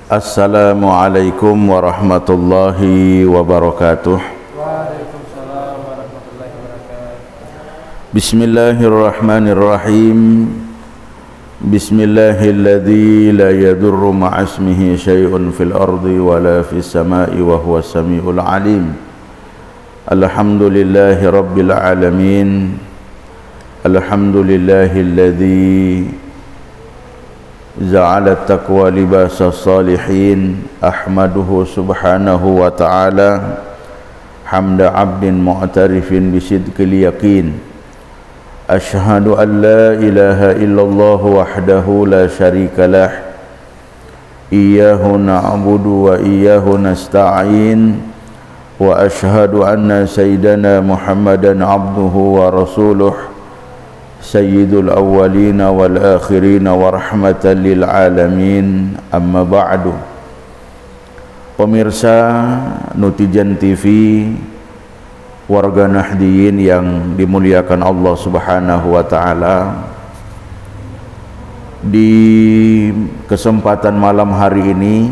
Assalamualaikum warahmatullahi wabarakatuh. Waalaikumsalam warahmatullahi wabarakatuh. Bismillahirrahmanirrahim. Bismillahilladzi la yadurru ma'asmihi syai'un fil ardi wala fis sama'i wa huwas samiul alim. Alhamdulillahi rabbil alamin. Alhamdulillahilladzi ja'ala at-taqwa libasas salihin. Ahmaduhu subhanahu wa ta'ala hamda 'abdin mu'tarifin bisidqil yaqin. Ashhadu an la ilaha illallah wahdahu la syarika lah. Iyyahu na'budu wa iyyahu nasta'in. Wa ashhadu anna sayyidana Muhammadan 'abduhu wa rasuluh Sayyidul awwalin wal akhirin wa rahmatan lil alamin. Amma ba'du. Pemirsa Nutijan TV, warga Nahdiyin yang dimuliakan Allah Subhanahu wa taala, di kesempatan malam hari ini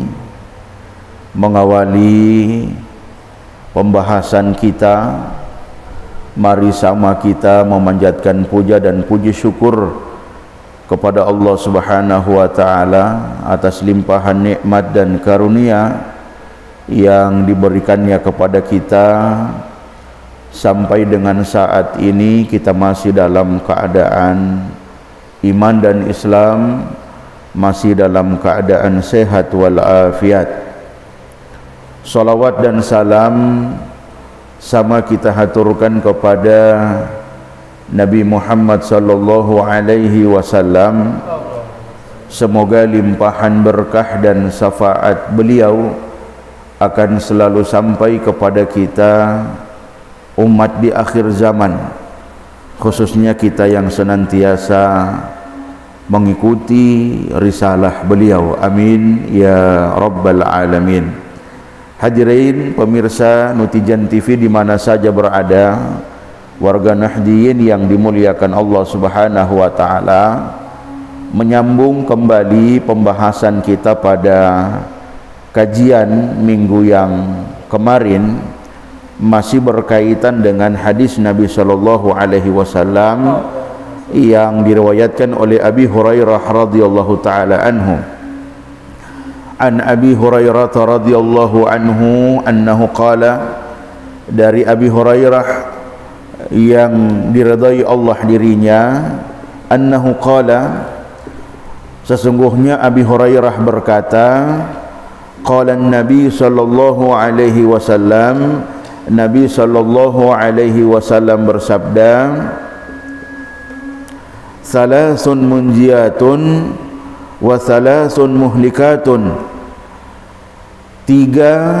mengawali pembahasan kita, mari sama kita memanjatkan puja dan puji syukur kepada Allah Subhanahu wa taala atas limpahan nikmat dan karunia yang diberikannya kepada kita. Sampai dengan saat ini kita masih dalam keadaan iman dan Islam, masih dalam keadaan sehat walafiat. Salawat dan salam sama kita haturkan kepada Nabi Muhammad sallallahu alaihi wasallam. Semoga limpahan berkah dan syafaat beliau akan selalu sampai kepada kita umat di akhir zaman, khususnya kita yang senantiasa mengikuti risalah beliau. Amin ya rabbal alamin. Hadirin pemirsa Nutijan TV di mana saja berada, warga Nahdiyin yang dimuliakan Allah Subhanahu wa taala, menyambung kembali pembahasan kita pada kajian minggu yang kemarin, masih berkaitan dengan hadis Nabi sallallahu alaihi wasallam yang diriwayatkan oleh Abi Hurairah radhiyallahu taala anhu. An Abi Hurairah radhiyallahu anhu annahu qala, dari Abi Hurairah yang diridai Allah dirinya, annahu qala, sesungguhnya Abi Hurairah berkata, qala an-nabi sallallahu alaihi wasallam, Nabi sallallahu alaihi wasallam bersabda, salasun munjiyatun wa thalathun muhlikatun. Tiga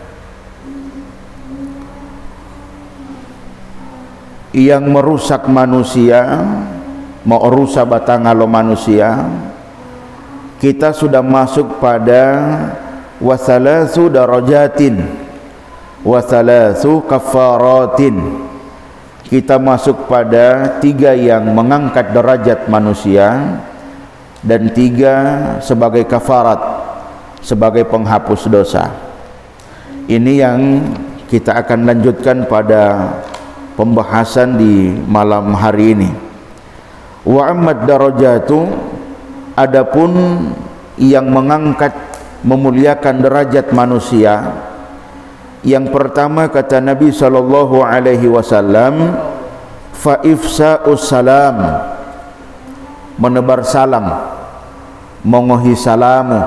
yang merusak manusia, merusak batang alo manusia. Kita sudah masuk pada wa thalathu darajatin wa thalathu kafaratin. Kita masuk pada tiga yang mengangkat derajat manusia dan tiga sebagai kafarat, sebagai penghapus dosa. Ini yang kita akan lanjutkan pada pembahasan di malam hari ini. Wa ammad darajatu, adapun yang mengangkat memuliakan derajat manusia, yang pertama kata Nabi sallallahu alaihi wasallam, fa ifsa'us salam, menebar salam, mengohi salamu.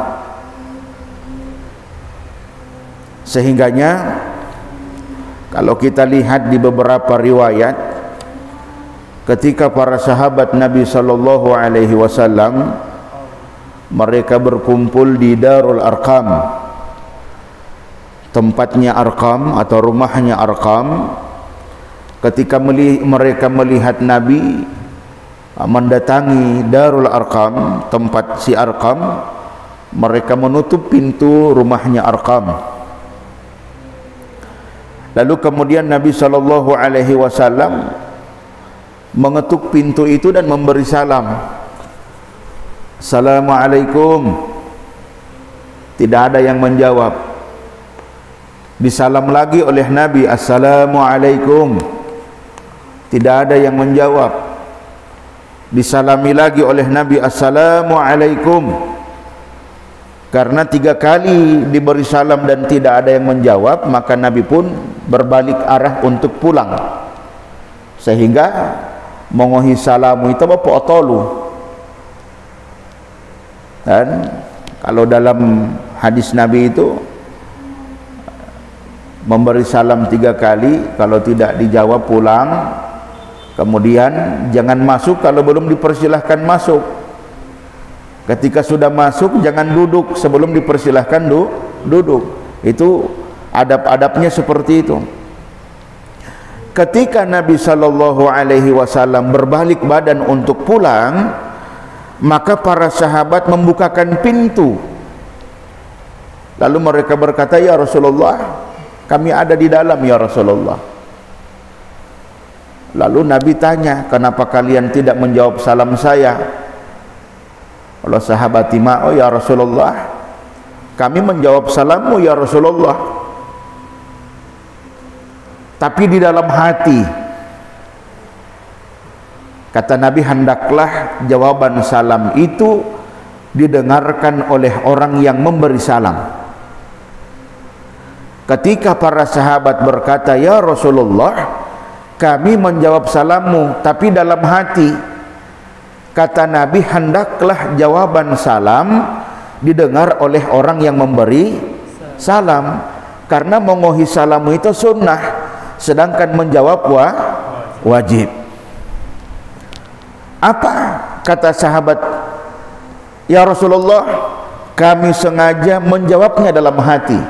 Sehingganya kalau kita lihat di beberapa riwayat, ketika para sahabat Nabi sallallahu alaihi wasallam mereka berkumpul di Darul Arqam, tempatnya Arqam atau rumahnya Arqam, ketika mereka melihat Nabi mendatangi Darul Arqam, tempat si Arqam, mereka menutup pintu rumahnya Arqam. Lalu kemudian Nabi sallallahu alaihi wasallam mengetuk pintu itu dan memberi salam. Assalamualaikum. tidak ada yang menjawab. Disalam lagi oleh Nabi, Assalamualaikum, tidak ada yang menjawab. Disalami lagi oleh Nabi, Assalamualaikum. Karena 3 kali diberi salam dan tidak ada yang menjawab, maka Nabi pun berbalik arah untuk pulang. Sehingga mongohi salamu itu apa otolu. Dan kalau dalam hadis Nabi itu memberi salam 3 kali, kalau tidak dijawab pulang. Kemudian jangan masuk kalau belum dipersilahkan masuk. Ketika sudah masuk jangan duduk sebelum dipersilahkan duduk. Itu adab-adabnya seperti itu. Ketika Nabi SAW berbalik badan untuk pulang, maka para sahabat membukakan pintu. Lalu mereka berkata, ya Rasulullah, kami ada di dalam ya Rasulullah. Lalu Nabi tanya, kenapa kalian tidak menjawab salam saya? Kalau sahabat Tima, oh ya Rasulullah, kami menjawab salammu ya Rasulullah, tapi di dalam hati. Kata Nabi, hendaklah jawaban salam itu didengarkan oleh orang yang memberi salam. Ketika para sahabat berkata, ya Rasulullah, kami menjawab salammu tapi dalam hati. Kata Nabi, hendaklah jawaban salam didengar oleh orang yang memberi salam, karena mengohi salamu itu sunnah, sedangkan menjawab wajib. Apa kata sahabat? Ya Rasulullah, kami sengaja menjawabnya dalam hati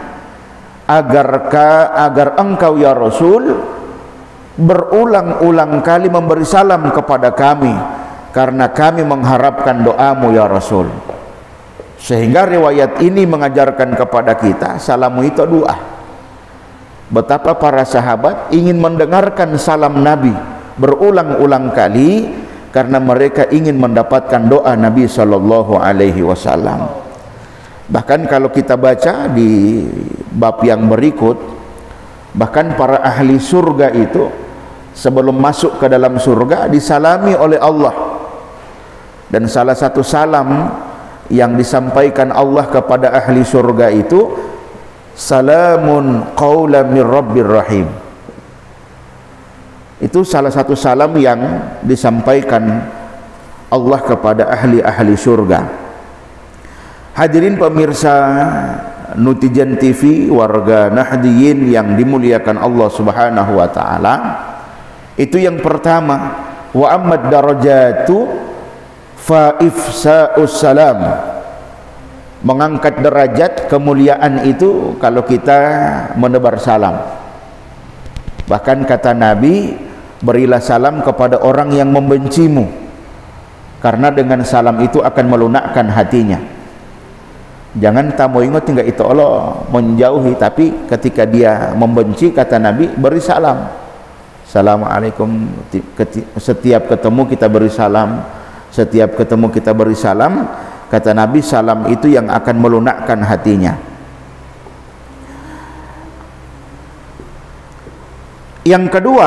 agar engkau ya Rasul berulang-ulang kali memberi salam kepada kami, karena kami mengharapkan doamu ya Rasul. Sehingga riwayat ini mengajarkan kepada kita salamu itu doa. Betapa para sahabat ingin mendengarkan salam Nabi berulang-ulang kali, karena mereka ingin mendapatkan doa Nabi SAW. Bahkan kalau kita baca di bab yang berikut, bahkan para ahli surga itu sebelum masuk ke dalam surga disalami oleh Allah. Dan salah satu salam yang disampaikan Allah kepada ahli surga itu, salamun qawlan min rabbir rahim. Itu salah satu salam yang disampaikan Allah kepada ahli-ahli surga. Hadirin pemirsa Nutijan TV, warga Nahdiyin yang dimuliakan Allah Subhanahu wa taala. Itu yang pertama, wa ammad darajatu fa ifsa'us salam. Mengangkat derajat kemuliaan itu kalau kita menebar salam. Bahkan kata Nabi, berilah salam kepada orang yang membencimu, karena dengan salam itu akan melunakkan hatinya. Jangan tamu ingat tinggal itu Allah menjauhi, tapi ketika dia membenci, kata Nabi, beri salam. Assalamualaikum, setiap ketemu kita beri salam, setiap ketemu kita beri salam. Kata Nabi, salam itu yang akan melunakkan hatinya. Yang kedua,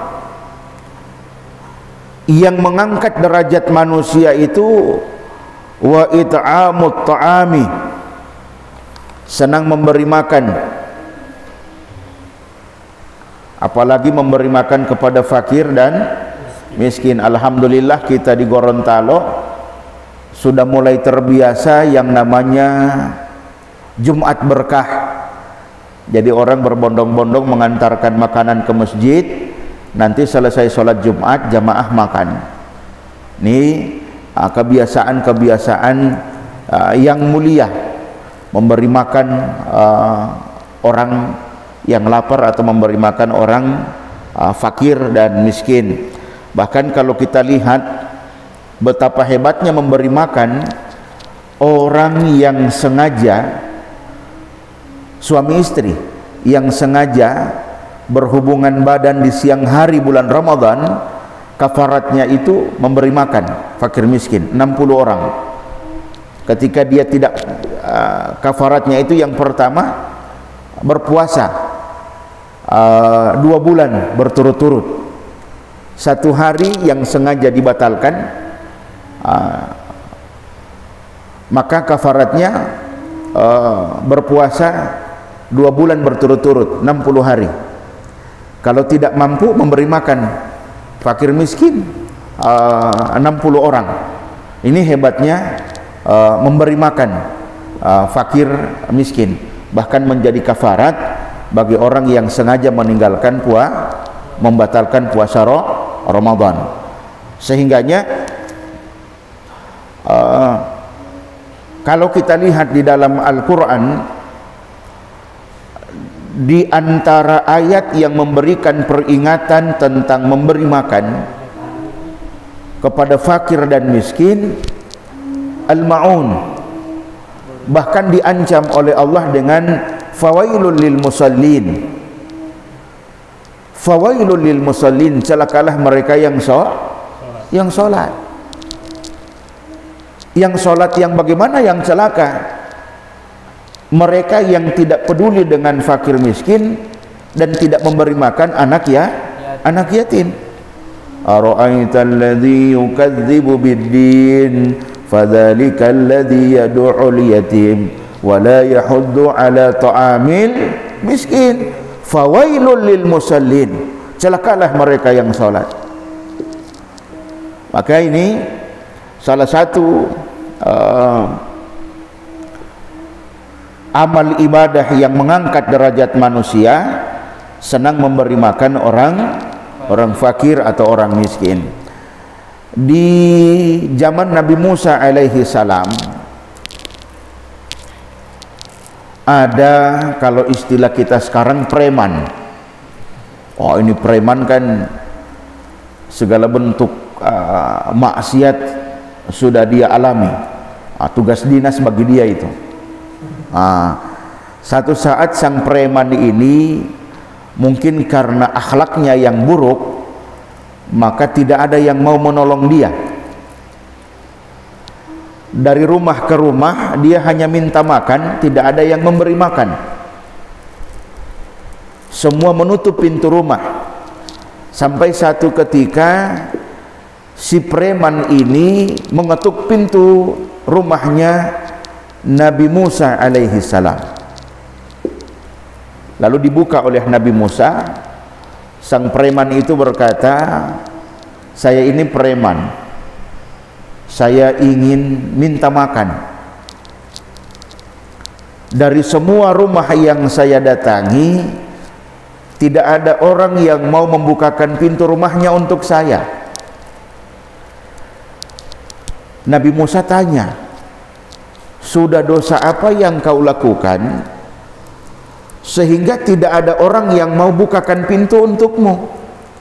yang mengangkat derajat manusia itu wa it'amut ta'ami, senang memberi makan, apalagi memberi makan kepada fakir dan miskin. Alhamdulillah kita di Gorontalo sudah mulai terbiasa yang namanya Jumat Berkah. Jadi orang berbondong-bondong mengantarkan makanan ke masjid, nanti selesai sholat Jumat jamaah makan. Ini kebiasaan-kebiasaan yang mulia, memberi makan orang yang lapar atau memberi makan orang fakir dan miskin. Bahkan kalau kita lihat betapa hebatnya memberi makan, orang yang sengaja, suami istri yang sengaja berhubungan badan di siang hari bulan Ramadan, kafaratnya itu memberi makan fakir miskin 60 orang. Ketika dia tidak kafaratnya itu yang pertama berpuasa 2 bulan berturut-turut. 1 hari yang sengaja dibatalkan, maka kafaratnya berpuasa 2 bulan berturut-turut 60 hari. Kalau tidak mampu, memberi makan fakir miskin 60 orang. Ini hebatnya memberi makan fakir miskin, bahkan menjadi kafarat bagi orang yang sengaja meninggalkan membatalkan puasa Ramadan. Sehingganya kalau kita lihat di dalam Al-Quran, di antara ayat yang memberikan peringatan tentang memberi makan kepada fakir dan miskin, al-ma'un, bahkan diancam oleh Allah dengan fawailul lil musallin. Fawailul lil musallin, celakalah mereka yang salat. Yang salat yang bagaimana yang celaka? Mereka yang tidak peduli dengan fakir miskin dan tidak memberi makan anak yatim. Ara'aital ladzi yukadzibu bid-din fadzalikal ladzi yad'ul yatim wa la yahuddu ala ta'amil miskin. Fawailul lil musallin, celakalah mereka yang salat. Maka ini salah satu amal ibadah yang mengangkat derajat manusia, senang memberi makan orang fakir atau orang miskin. Di zaman Nabi Musa alaihi salam ada, kalau istilah kita sekarang, preman. Oh, ini preman kan segala bentuk maksiat sudah dia alami. Tugas dinas bagi dia itu. Satu saat sang preman ini mungkin karena akhlaknya yang buruk, maka tidak ada yang mau menolong dia. Dari rumah ke rumah dia hanya minta makan, tidak ada yang memberi makan. Semua menutup pintu rumah. Sampai satu ketika si preman ini mengetuk pintu rumahnya Nabi Musa alaihi salam. Lalu dibuka oleh Nabi Musa. Sang preman itu berkata, "Saya ini preman. Saya ingin minta makan. Dari semua rumah yang saya datangi, tidak ada orang yang mau membukakan pintu rumahnya untuk saya." Nabi Musa tanya, "Sudah dosa apa yang kau lakukan sehingga tidak ada orang yang mau bukakan pintu untukmu?"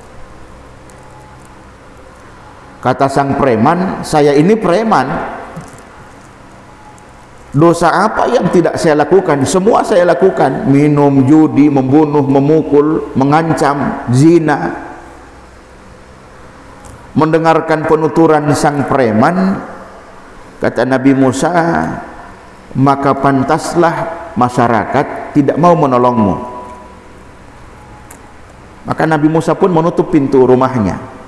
Kata sang preman, "Saya ini preman. Dosa apa yang tidak saya lakukan? Semua saya lakukan. Minum, judi, membunuh, memukul, mengancam, zina." Mendengarkan penuturan sang preman, kata Nabi Musa, "Maka pantaslah masyarakat tidak mau menolongmu." Maka Nabi Musa pun menutup pintu rumahnya.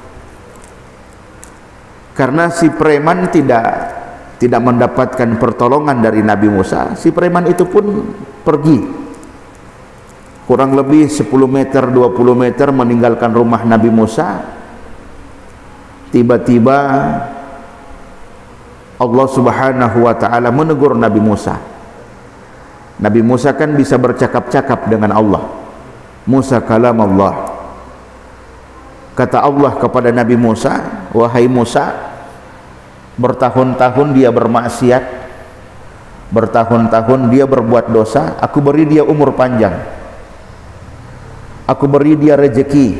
Karena si preman tidak mendapatkan pertolongan dari Nabi Musa, si preman itu pun pergi. Kurang lebih 10 meter, 20 meter meninggalkan rumah Nabi Musa. Tiba-tiba Allah Subhanahu wa ta'ala menegur Nabi Musa. Nabi Musa kan bisa bercakap-cakap dengan Allah. Musa kalam Allah. Kata Allah kepada Nabi Musa, "Wahai Musa, bertahun-tahun dia bermaksiat, bertahun-tahun dia berbuat dosa, aku beri dia umur panjang, aku beri dia rezeki,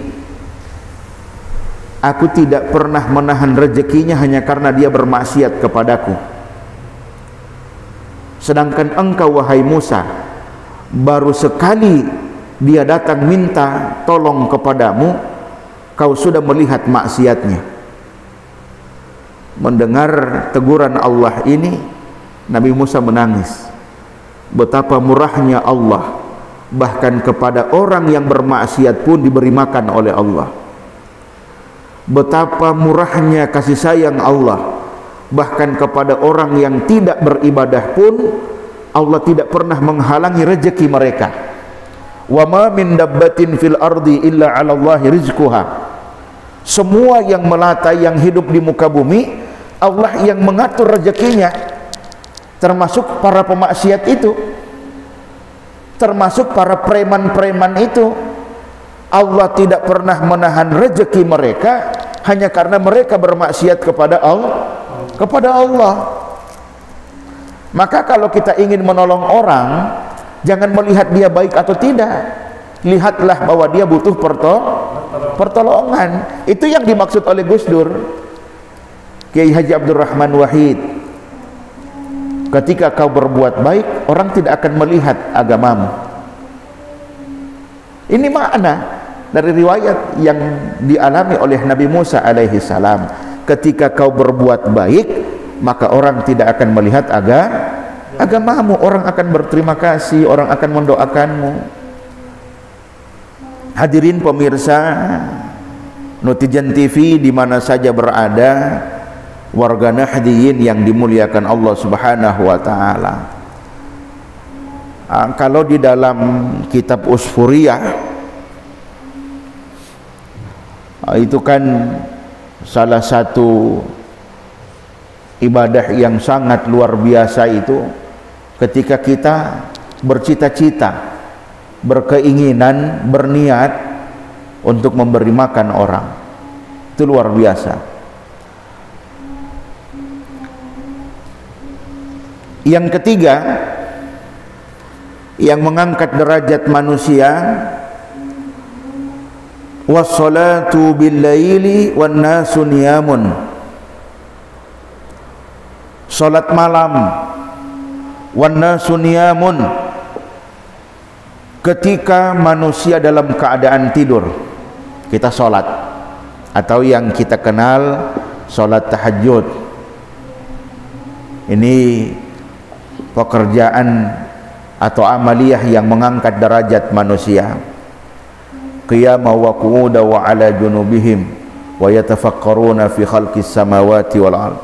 aku tidak pernah menahan rezekinya hanya karena dia bermaksiat kepadaku. Sedangkan engkau wahai Musa, baru sekali dia datang minta tolong kepadamu, kau sudah melihat maksiatnya." Mendengar teguran Allah ini, Nabi Musa menangis. betapa murahnya Allah, bahkan kepada orang yang bermaksiat pun diberi makan oleh Allah. Betapa murahnya kasih sayang Allah, bahkan kepada orang yang tidak beribadah pun Allah tidak pernah menghalangi rezeki mereka. Wa ma min dabbatin fil ardi illa 'ala Allahi rizquha. Semua yang melata, yang hidup di muka bumi, Allah yang mengatur rezekinya, termasuk para pemaksiat itu, termasuk para preman-preman itu. Allah tidak pernah menahan rezeki mereka hanya karena mereka bermaksiat kepada Allah. Maka kalau kita ingin menolong orang, jangan melihat dia baik atau tidak, lihatlah bahwa dia butuh pertolongan. Itu yang dimaksud oleh Gus Dur, Kiai Haji Abdurrahman Wahid. Ketika kau berbuat baik, orang tidak akan melihat agamamu. Ini makna dari riwayat yang dialami oleh Nabi Musa alaihi salam. Ketika kau berbuat baik, maka orang tidak akan melihat agamamu. Orang akan berterima kasih, orang akan mendoakanmu. Hadirin pemirsa Nutijan TV di mana saja berada, warga Nahdiyin yang dimuliakan Allah Subhanahu wa taala. Kalau di dalam kitab Usfuriyah itu kan salah satu ibadah yang sangat luar biasa itu ketika kita bercita-cita, berkeinginan, berniat untuk memberi makan orang. Itu luar biasa. Yang ketiga yang mengangkat derajat manusia, wassalatu bil-laili wan nasu niyamun. Salat malam, wan nasu niyamun, ketika manusia dalam keadaan tidur kita salat, atau yang kita kenal salat tahajud. Ini pekerjaan atau amaliyah yang mengangkat derajat manusia. Qiyama wa qu'uda wa ala junubihim wa yatafakkaruna fi khalqis samawati wal ard.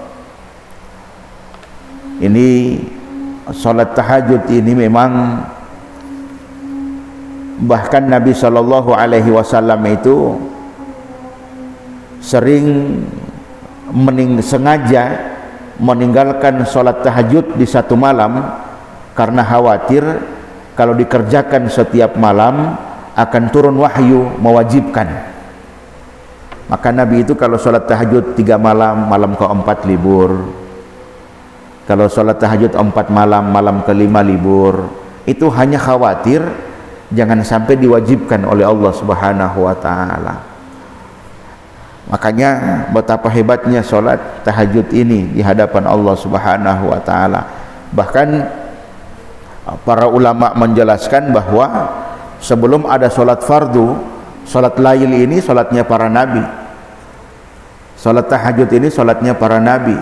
Ini salat tahajud ini memang, bahkan Nabi sallallahu alaihi wasallam itu sering sengaja meninggalkan salat tahajud di satu malam karena khawatir kalau dikerjakan setiap malam akan turun wahyu mewajibkan. Maka Nabi itu kalau sholat tahajud 3 malam, malam ke-4 libur. Kalau sholat tahajud 4 malam, malam ke-5 libur. Itu hanya khawatir jangan sampai diwajibkan oleh Allah Subhanahu wa taala. Makanya betapa hebatnya sholat tahajud ini di hadapan Allah Subhanahu wa taala. Bahkan para ulama menjelaskan bahwa sebelum ada sholat fardu, sholat lail ini sholatnya para nabi, sholat tahajud ini sholatnya para nabi,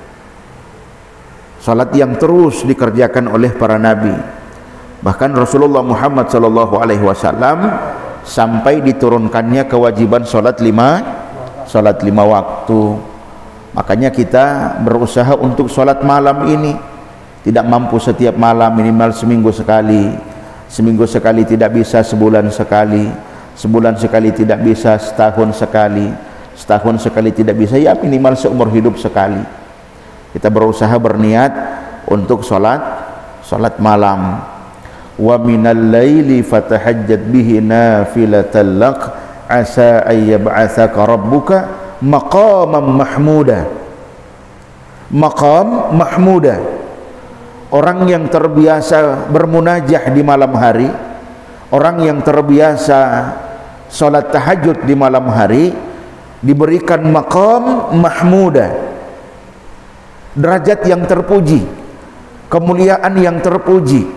sholat yang terus dikerjakan oleh para nabi. Bahkan Rasulullah Muhammad SAW sampai diturunkannya kewajiban sholat 5 waktu. Makanya kita berusaha untuk sholat malam ini. Tidak mampu setiap malam, minimal seminggu sekali. Seminggu sekali tidak bisa, sebulan sekali. Sebulan sekali tidak bisa, setahun sekali. Setahun sekali tidak bisa, ya minimal seumur hidup sekali. Kita berusaha berniat untuk sholat malam. Wa minal laili fatahajjat bihi nafilatan lak asa ayyab'atsaka rabbuka maqaman mahmuda. Maqam mahmuda. Orang yang terbiasa bermunajah di malam hari, orang yang terbiasa sholat tahajud di malam hari, diberikan maqam mahmuda, derajat yang terpuji, kemuliaan yang terpuji.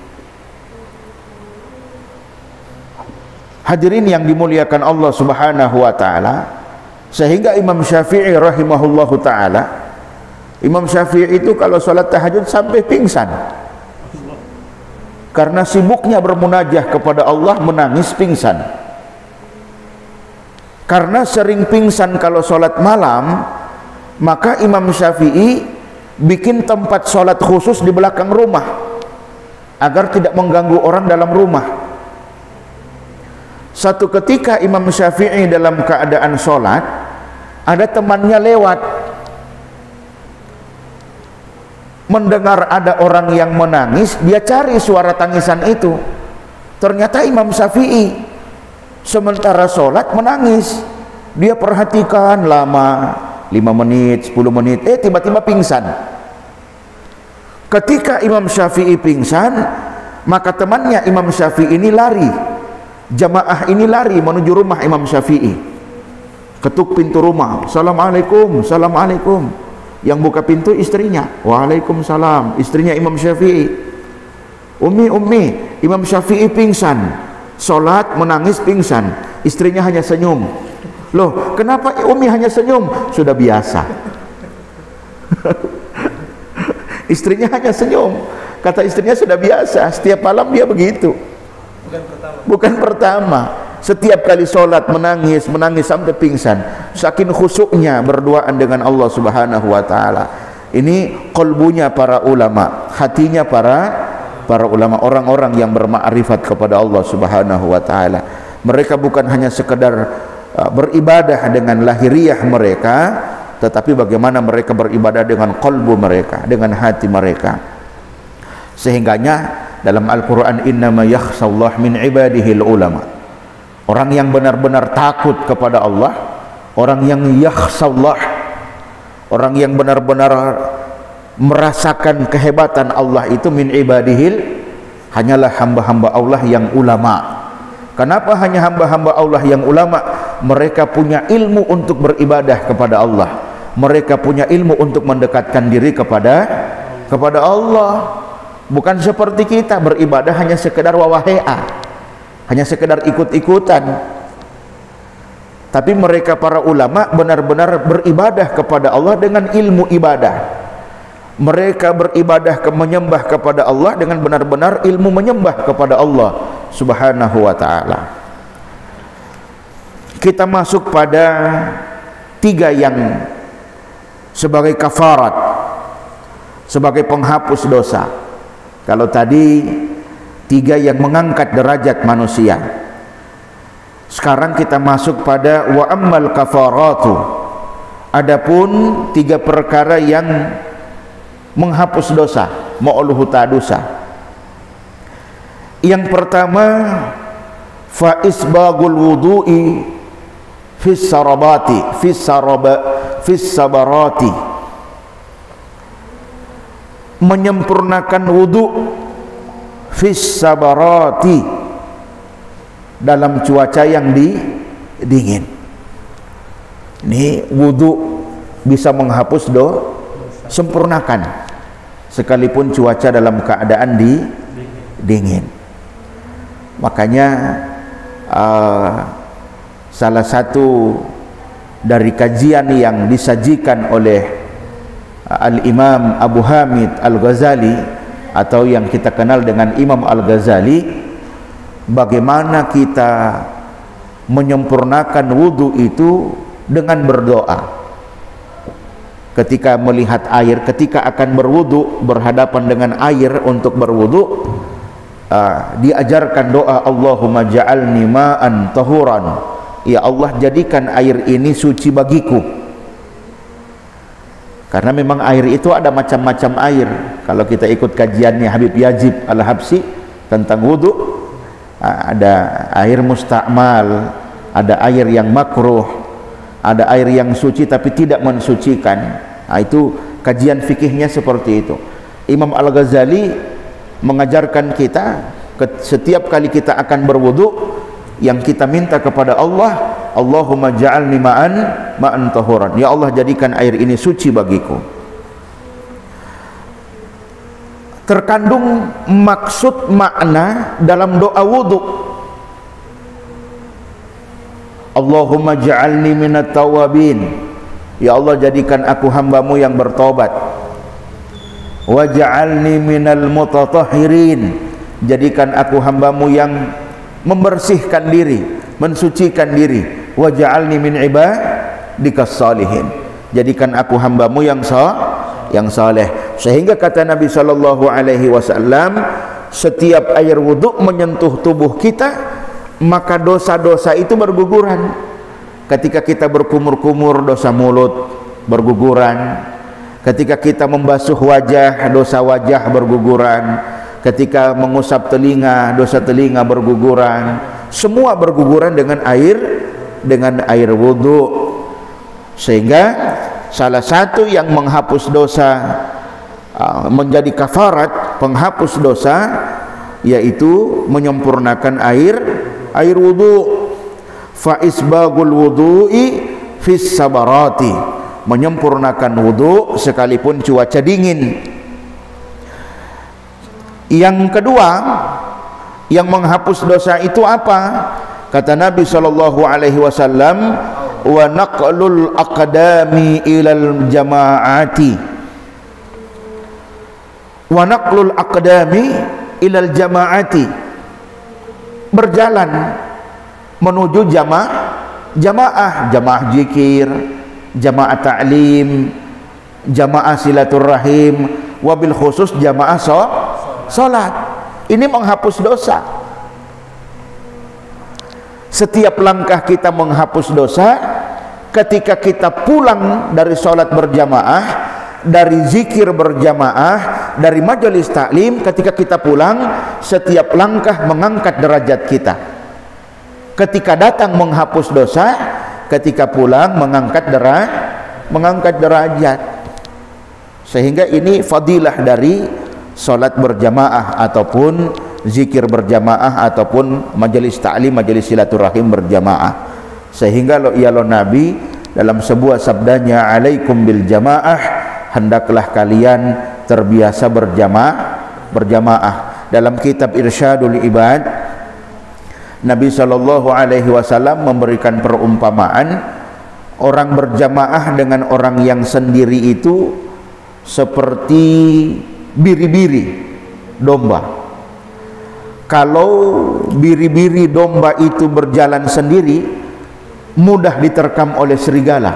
Hadirin yang dimuliakan Allah Subhanahu wa taala, sehingga Imam Syafi'i rahimahullahu taala, Imam Syafi'i itu kalau sholat tahajud sampai pingsan. karena sibuknya bermunajah kepada Allah menangis pingsan. Karena sering pingsan kalau sholat malam, maka Imam Syafi'i bikin tempat sholat khusus di belakang rumah agar tidak mengganggu orang dalam rumah. Satu ketika Imam Syafi'i dalam keadaan sholat, ada temannya lewat, mendengar ada orang yang menangis, dia cari suara tangisan itu. Ternyata Imam Syafi'i sementara sholat menangis. Dia perhatikan lama, 5 menit, 10 menit, tiba-tiba pingsan. Ketika Imam Syafi'i pingsan, maka temannya Imam Syafi'i ini lari, jamaah ini lari menuju rumah Imam Syafi'i. Ketuk pintu rumah, "Assalamualaikum, assalamualaikum." Yang buka pintu istrinya, "Waalaikumsalam." Istrinya Imam Syafi'i, Ummi, Imam Syafi'i pingsan, sholat menangis pingsan." Istrinya hanya senyum. "Loh, kenapa Umi hanya senyum?" "Sudah biasa." Istrinya hanya senyum. Kata istrinya, sudah biasa, setiap malam dia begitu. Bukan pertama. Setiap kali sholat menangis sampai pingsan, saking khusyuknya berduaan dengan Allah Subhanahu wa ta'ala. Ini qalbunya para ulama, hatinya para ulama, orang-orang yang bermakrifat kepada Allah Subhanahu wa ta'ala. Mereka bukan hanya sekedar beribadah dengan lahiriah mereka, tetapi bagaimana mereka beribadah dengan qalbu mereka, dengan hati mereka. Sehingganya dalam Al-Quran, "Innama yakhshallah min ibadihil ulama." Orang yang benar-benar takut kepada Allah, orang yang yakhshallah, orang yang benar-benar merasakan kehebatan Allah itu, min ibadihil, hanyalah hamba-hamba Allah yang ulama. Kenapa hanya hamba-hamba Allah yang ulama? Mereka punya ilmu untuk beribadah kepada Allah. Mereka punya ilmu untuk mendekatkan diri kepada Allah. Bukan seperti kita beribadah hanya sekedar wawahea, hanya sekedar ikut-ikutan. Tapi mereka para ulama benar-benar beribadah kepada Allah dengan ilmu ibadah. Mereka beribadah menyembah kepada Allah dengan benar-benar ilmu menyembah kepada Allah Subhanahu wa ta'ala. Kita masuk pada 3 yang sebagai kafarat, sebagai penghapus dosa. Kalau tadi 3 yang mengangkat derajat manusia, sekarang kita masuk pada wa ammal kafaratu. Adapun 3 perkara yang menghapus dosa, ma'uluhuta dosa. Yang pertama, fa isbagul wudu'i fis sabarati, menyempurnakan wudu fis sabarati, dalam cuaca yang dingin. Ini wudu bisa menghapus sempurnakan sekalipun cuaca dalam keadaan dingin. Makanya salah satu dari kajian yang disajikan oleh Al-Imam Abu Hamid Al-Ghazali, atau yang kita kenal dengan Imam Al-Ghazali, bagaimana kita menyempurnakan wudu itu dengan berdoa. Ketika melihat air, ketika akan berwudu, berhadapan dengan air untuk berwudu, diajarkan doa, Allahumma ja'alni ma'an tahuran, ya Allah jadikan air ini suci bagiku. Karena memang air itu ada macam-macam air. Kalau kita ikut kajiannya Habib Yazid Al-Habsi tentang wudu, ada air musta'mal, ada air yang makruh, ada air yang suci tapi tidak mensucikan. Itu kajian fikihnya seperti itu. Imam Al-Ghazali mengajarkan kita setiap kali kita akan berwudu, yang kita minta kepada Allah, Allahumma ja'alni ma'an tahuran, ya Allah jadikan air ini suci bagiku. Terkandung maksud makna dalam doa wudu. Allahumma ja'alni minat tawabin, ya Allah jadikan aku hambamu yang bertobat. Wa ja'alni minal mutatahhirin, jadikan aku hambamu yang membersihkan diri, mensucikan diri. Waj'alni min ibadikas salihin, jadikan aku hambamu yang saleh. Sehingga kata Nabi sallallahu alaihi wasallam, setiap air wudhu menyentuh tubuh kita, maka dosa-dosa itu berguguran. Ketika kita berkumur-kumur, dosa mulut berguguran. Ketika kita membasuh wajah, dosa wajah berguguran. Ketika mengusap telinga, dosa telinga berguguran. Semua berguguran dengan air wudhu. Sehingga salah satu yang menghapus dosa, menjadi kafarat penghapus dosa, yaitu menyempurnakan air wudhu. Fa isbagul wudhu'i fis sabarati, menyempurnakan wudhu sekalipun cuaca dingin. Yang kedua yang menghapus dosa itu apa? Kata Nabi sallallahu alaihi wasallam, wa naqlul aqdami ilal jamaati, wa naqlul aqdami ilal jamaati, berjalan menuju jamaah zikir, jamaah ta'lim, jamaah silaturahim, wabil khusus jamaah salat. Ini menghapus dosa. Setiap langkah kita menghapus dosa. Ketika kita pulang dari salat berjamaah, dari zikir berjamaah, dari majelis taklim, ketika kita pulang, setiap langkah mengangkat derajat kita. Ketika datang menghapus dosa, ketika pulang mengangkat derajat. Sehingga ini fadilah dari salat berjamaah ataupun zikir berjamaah ataupun majelis ta'lim, majelis silaturahim berjamaah. Sehingga Nabi dalam sebuah sabdanya, alaikum bil jamaah, hendaklah kalian terbiasa berjamaah. Dalam kitab Irsyadul Ibad, Nabi sallallahu alaihi wasallam memberikan perumpamaan orang berjamaah dengan orang yang sendiri itu seperti biri-biri domba. Kalau biri-biri domba itu berjalan sendiri, mudah diterkam oleh serigala.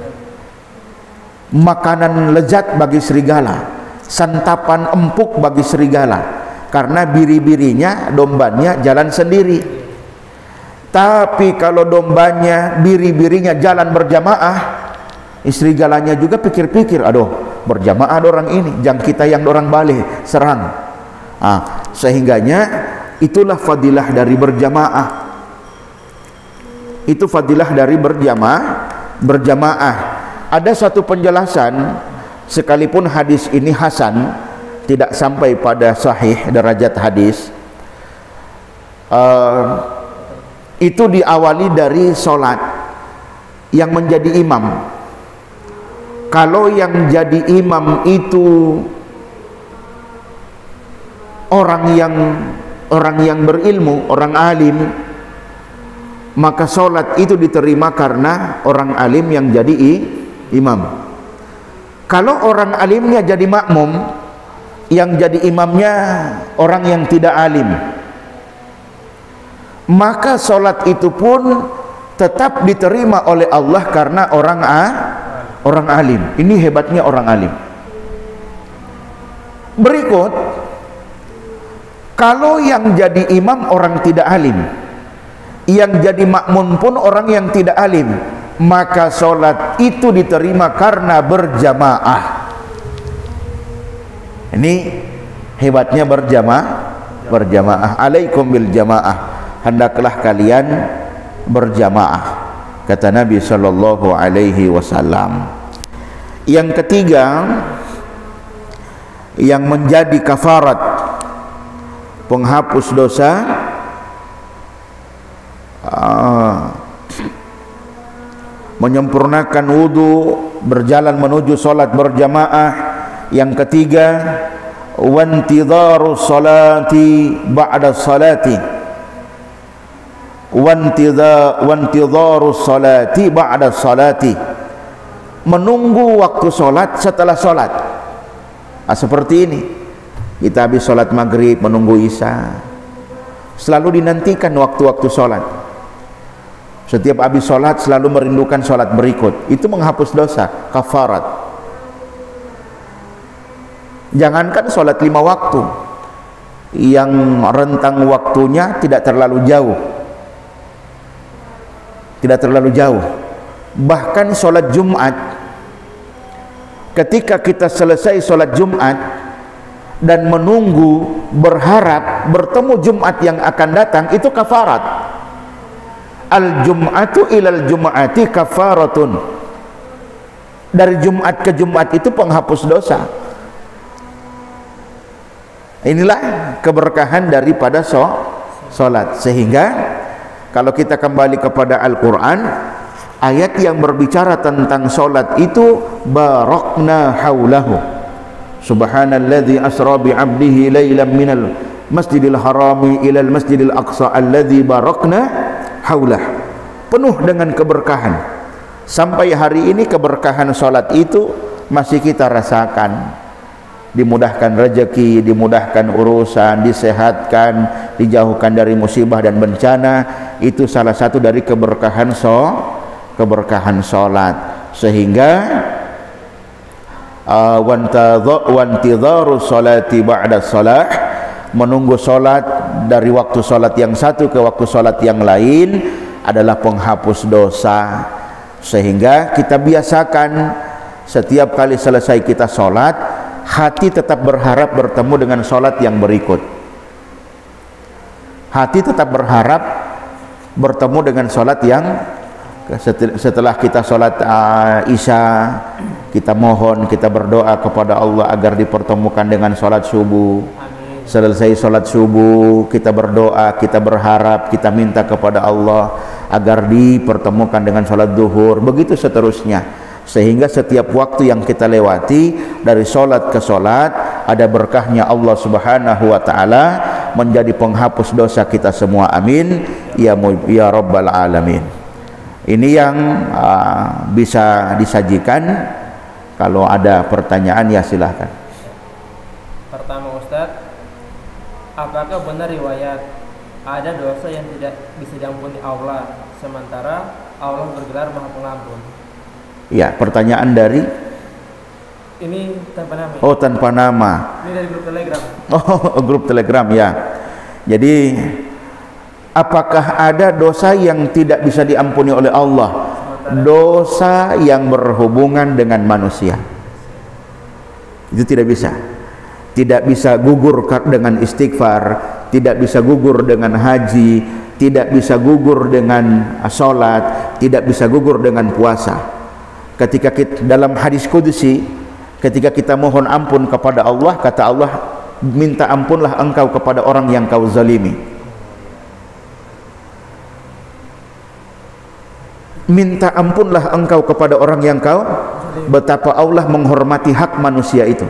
Makanan lezat bagi serigala, santapan empuk bagi serigala, karena biri-birinya, dombanya jalan sendiri. Tapi kalau dombanya, biri-birinya jalan berjamaah, serigalanya juga pikir-pikir, aduh, berjamaah orang ini, jangan kita yang orang balik serang. Sehingganya itulah fadilah dari berjamaah. Itu fadilah dari berjamaah. Ada satu penjelasan, sekalipun hadis ini hasan, tidak sampai pada sahih derajat hadis. Itu diawali dari solat yang menjadi imam. Kalau yang jadi imam itu orang yang berilmu, orang alim, maka solat itu diterima karena orang alim yang jadi imam. Kalau orang alimnya jadi makmum, yang jadi imamnya orang yang tidak alim, maka solat itu pun tetap diterima oleh Allah karena orang alim. Ini hebatnya orang alim. Berikut, kalau yang jadi imam orang tidak alim, yang jadi makmum pun orang yang tidak alim, maka solat itu diterima karena berjamaah. Ini hebatnya berjamaah. Alaikum bil jamaah, hendaklah kalian berjamaah, kata Nabi sallallahu alaihi wasallam. Yang ketiga yang menjadi kafarat penghapus dosa, menyempurnakan wudu, berjalan menuju salat berjamaah. Yang ketiga, wantidharu salati ba'da salati, wantidharu salati ba'da salati, menunggu waktu salat setelah salat. Seperti ini, Kita habis sholat maghrib menunggu isya. Selalu dinantikan waktu-waktu sholat. Setiap habis sholat selalu merindukan sholat berikut. Itu menghapus dosa, kafarat. Jangankan sholat 5 waktu, yang rentang waktunya tidak terlalu jauh. Tidak terlalu jauh. Bahkan sholat Jumat, ketika kita selesai sholat Jumat dan menunggu, berharap bertemu Jumat yang akan datang, itu kafarat. Al-Jum'atu ilal Jum'ati kafaratun. Dari Jumat ke Jumat itu penghapus dosa. Inilah keberkahan daripada sholat. Sehingga kalau kita kembali kepada Al-Quran, ayat yang berbicara tentang sholat itu barakna haulahu. Subhanalladzi asra bi'abdihi laylan minal masjidil harami ilal masjidil aqsa alladzi barakna haulah. Penuh dengan keberkahan. Sampai hari ini keberkahan sholat itu masih kita rasakan. Dimudahkan rezeki, dimudahkan urusan, disehatkan, dijauhkan dari musibah dan bencana. Itu salah satu dari keberkahan sholat. Sehingga wantidharu sholati ba'da sholah, menunggu sholat dari waktu sholat yang satu ke waktu sholat yang lain adalah penghapus dosa. Sehingga kita biasakan setiap kali selesai kita sholat, hati tetap berharap bertemu dengan sholat yang berikut. Hati tetap berharap bertemu dengan sholat yang setelah kita sholat isya, kita mohon, kita berdoa kepada Allah agar dipertemukan dengan sholat subuh. Selesai sholat subuh, kita berdoa, kita berharap, kita minta kepada Allah agar dipertemukan dengan sholat duhur. Begitu seterusnya. Sehingga setiap waktu yang kita lewati dari sholat ke sholat ada berkahnya Allah subhanahu wa ta'ala, menjadi penghapus dosa kita semua. Amin ya rabbal alamin. Ini yang bisa disajikan. Kalau ada pertanyaan ya silahkan. Pertama Ustadz, apakah benar riwayat ada dosa yang tidak bisa diampuni Allah sementara Allah bergelar Maha Pengampun? Ya, pertanyaan dari ini tanpa nama. Oh, tanpa nama. Ini dari grup Telegram. Oh, grup Telegram ya. Jadi apakah ada dosa yang tidak bisa diampuni oleh Allah? Dosa yang berhubungan dengan manusia. Itu tidak bisa. Tidak bisa gugur dengan istighfar, tidak bisa gugur dengan haji, tidak bisa gugur dengan sholat, tidak bisa gugur dengan puasa. Ketika kita, dalam hadis qudsi, ketika kita mohon ampun kepada Allah, kata Allah, minta ampunlah engkau kepada orang yang kau zalimi. Minta ampunlah engkau kepada orang yang kau. Betapa Allah menghormati hak manusia itu.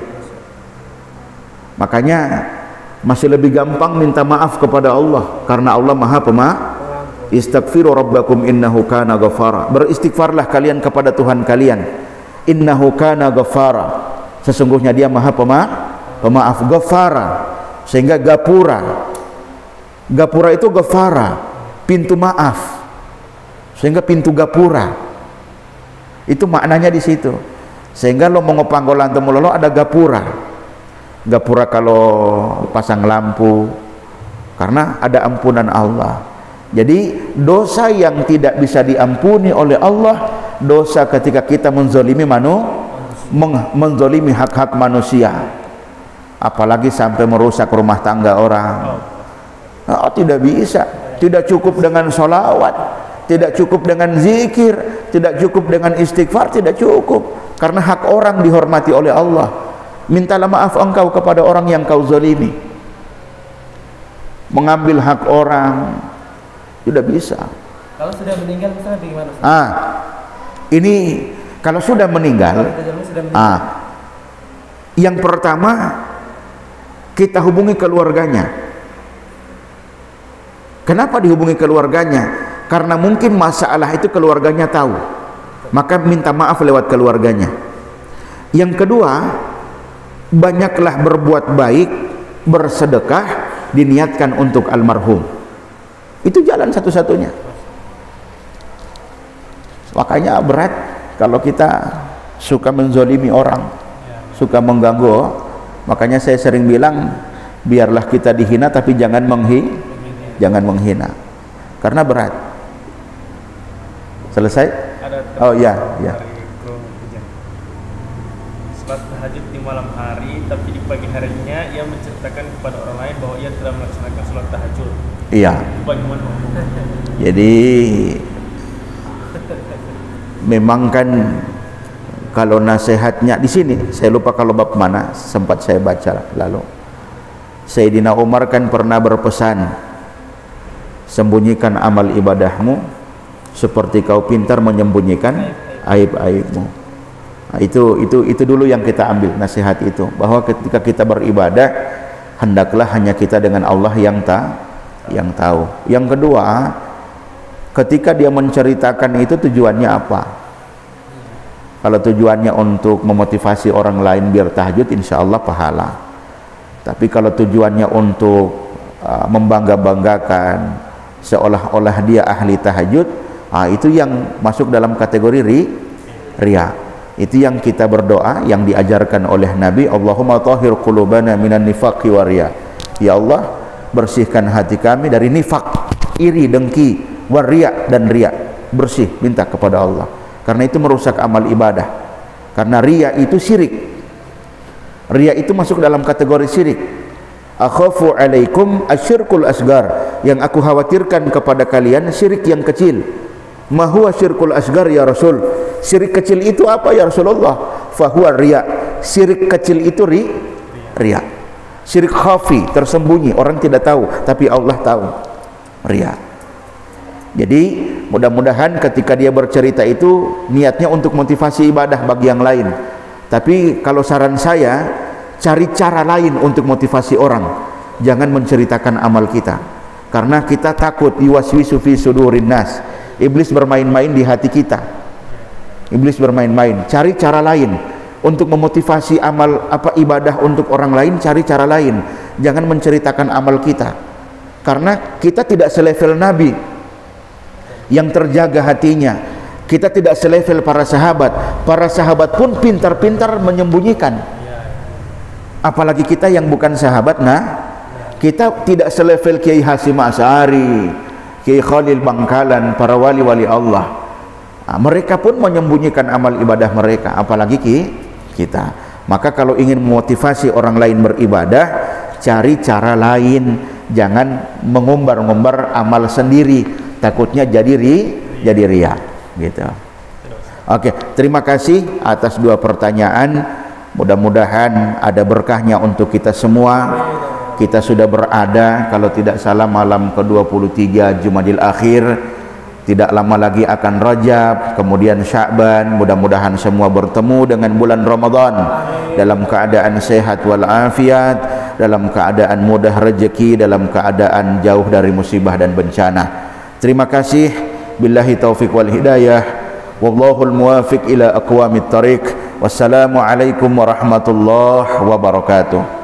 Makanya masih lebih gampang minta maaf kepada Allah, karena Allah Maha Pemaaf. Istaghfiru rabbakum innahu kana ghafara. Beristighfarlah kalian kepada Tuhan kalian. Innahu kana ghafara. Sesungguhnya Dia Maha Pemaaf. Ghafara, sehingga gapura. Gapura itu ghafara, pintu maaf. Sehingga pintu gapura. Itu maknanya di situ. Sehingga lo mau ngopanggolan temulolo ada gapura. Gapura kalau pasang lampu, karena ada ampunan Allah. Jadi dosa yang tidak bisa diampuni oleh Allah, dosa ketika kita menzolimi menzolimi hak-hak manusia, apalagi sampai merusak rumah tangga orang. Oh, tidak bisa. Tidak cukup dengan sholawat, tidak cukup dengan zikir, tidak cukup dengan istighfar, tidak cukup, karena hak orang dihormati oleh Allah. Mintalah maaf engkau kepada orang yang kau zalimi. Mengambil hak orang tidak bisa. Kalau sudah meninggal misalnya bagaimana? Ini kalau sudah meninggal, yang pertama kita hubungi keluarganya. Kenapa dihubungi keluarganya? Karena mungkin masalah itu keluarganya tahu, maka minta maaf lewat keluarganya. Yang kedua, banyaklah berbuat baik bersedekah diniatkan untuk almarhum. Itu jalan satu-satunya. Makanya berat kalau kita suka menzolimi orang, suka mengganggu. Makanya saya sering bilang, biarlah kita dihina tapi jangan menghina, karena berat. Selesai? Oh ya, ya. Salat tahajud di malam hari, tapi di pagi harinya ia menceritakan kepada orang lain bahwa ia telah melaksanakan salat tahajud. Iya. Bagaimana hukumnya? Jadi memang kan kalau nasihatnya di sini, saya lupa kalau bab mana, sempat saya baca lalu. Sayyidina Umar kan pernah berpesan, sembunyikan amal ibadahmu seperti kau pintar menyembunyikan aib-aibmu. Nah, itu dulu yang kita ambil nasihat itu, bahwa ketika kita beribadah hendaklah hanya kita dengan Allah yang tahu. Yang kedua, ketika dia menceritakan itu tujuannya apa? Kalau tujuannya untuk memotivasi orang lain biar tahajud, insya Allah pahala. Tapi kalau tujuannya untuk membangga-banggakan seolah-olah dia ahli tahajud, itu yang masuk dalam kategori riya. Itu yang kita berdoa yang diajarkan oleh Nabi, Allahumma tahhir qulubana minan nifaqi wa riya. Ya Allah, bersihkan hati kami dari nifak, iri, dengki, wa riya, dan riya. Bersih, minta kepada Allah. Karena itu merusak amal ibadah. Karena riya itu syirik. Riya itu masuk dalam kategori syirik. Akhafu alaikum asyirkul asgar. Yang aku khawatirkan kepada kalian syirik yang kecil. Ma huwa syirkul asgar ya Rasul? Syirik kecil itu apa ya Rasulullah? Fahuwa riya. Syirik kecil itu riya. Syirik khafi, tersembunyi, orang tidak tahu, tapi Allah tahu. Riya. Jadi mudah-mudahan ketika dia bercerita itu niatnya untuk motivasi ibadah bagi yang lain. Tapi kalau saran saya, cari cara lain untuk motivasi orang. Jangan menceritakan amal kita, karena kita takut yuwaswisu fi sudurin nas. Iblis bermain-main di hati kita. Iblis bermain-main. Cari cara lain untuk memotivasi amal ibadah untuk orang lain. Cari cara lain. Jangan menceritakan amal kita, karena kita tidak selevel Nabi yang terjaga hatinya. Kita tidak selevel para sahabat. Para sahabat pun pintar-pintar menyembunyikan. Apalagi kita yang bukan sahabat. Nah, kita tidak selevel Kiai Hasyim Asy'ari, Kiai Khalil Bangkalan, para wali-wali Allah. Mereka pun menyembunyikan amal ibadah mereka, apalagi kita. Maka kalau ingin memotivasi orang lain beribadah, cari cara lain. Jangan mengumbar-ngumbar amal sendiri, takutnya jadi riya gitu. Oke, terima kasih atas dua pertanyaan. Mudah-mudahan ada berkahnya untuk kita semua. Kita sudah berada, kalau tidak salah, malam ke-23 Jumadil Akhir. Tidak lama lagi akan Rajab, kemudian Sya'ban. Mudah-mudahan semua bertemu dengan bulan Ramadan dalam keadaan sehat walafiat, dalam keadaan mudah rezeki, dalam keadaan jauh dari musibah dan bencana. Terima kasih. Billahi taufiq wal hidayah. Wallahul muwafiq ila aqwamit thariq. Wassalamualaikum warahmatullahi wabarakatuh.